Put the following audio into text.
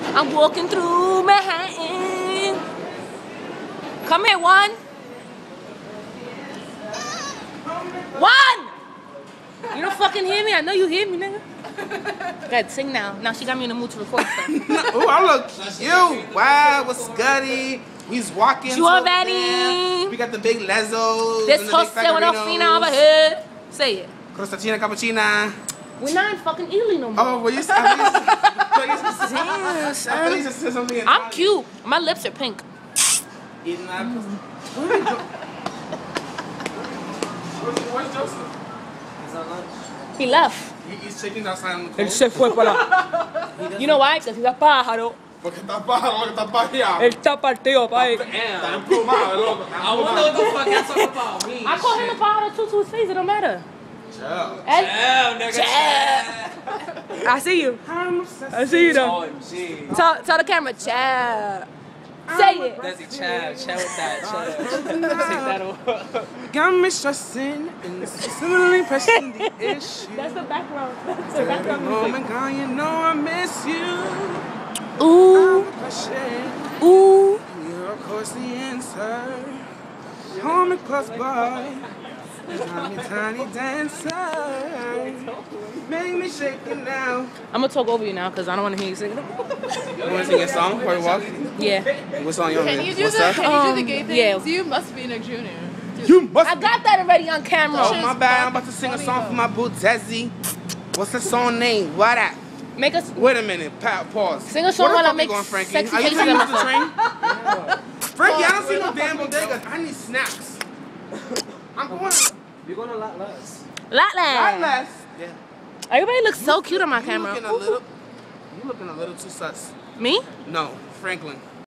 I'm walking through Manhattan. Come here, one. One! You don't fucking hear me? I know you hear me, nigga. Go ahead, sing now. Now she got me in the mood to record stuff. Ooh, I look cute. Wow, what's goody? We's walking. You already? We got the big Lezos. This hostel with no fina over here. Say it. Crostatina cappuccina. We're not in fucking Italy no more. Oh, well, you said something. I'm cute. My lips are pink. Eating that. Where's Joseph? He's on lunch. He left. He's chickens outside on the coast. Él se fue para allá. You know why? Because he's a pájaro. Porque está pájaro, que está pajeado. Él está partido, pa' ahí. Está emplumado, loco. I wonder what the fuck that's all about me. I call him a pájaro too to his face. It don't matter. Chill. Damn, nigga. I see you. I see you though. OMG. Tell the camera, chill. Say it. Desi, chill with that, chill. Take that away. Got me stressing and similarly pressing the issue. That's the background. That's the background music. Oh my God, you know I miss you. Ooh. Ooh. You're of course the answer. Home and close by. Tiny dancer. Make me shake it now. I'm gonna talk over you now because I don't want to hear you sing. You want to sing a song before we walk? Yeah. What song you want? Can you do What's the that? Can you do the gay things? yeah. You must be Nick Jr. You must. I got that already on camera. Oh my bad. I'm about to sing a song for my boo Desi. What's the song name? What that? Make us Wait a minute. Pause. sing a song while I make going, Frankie? sexy Are you faces coming on off my the phone. train? Frankie, I don't see no damn bodegas. I need snacks. I'm going. You're going a lot less. Lot Not less. Yeah. Everybody looks so cute on my camera. You looking a little too sus. Me? No, Franklin.